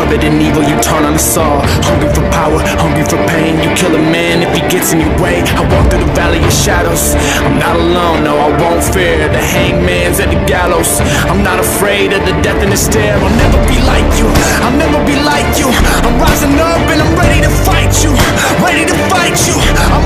love it and evil, you turn on us all. Hungry for power, hungry for pain. You kill a man if he gets in your way. I walk through the valley of shadows. I'm not alone, no, I won't fear. The hangman's at the gallows. I'm not afraid of the death in the stare. I'll never be like you, I'll never be like you. I'm rising up and I'm ready to fight you, ready to fight you. I'm